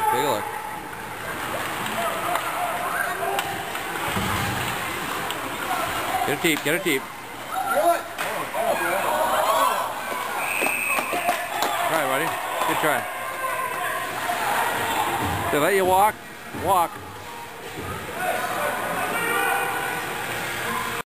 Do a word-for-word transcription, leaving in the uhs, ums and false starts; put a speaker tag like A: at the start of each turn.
A: Take a look. Get a teep, get a teep. Try, buddy. Good try. They let you walk, walk.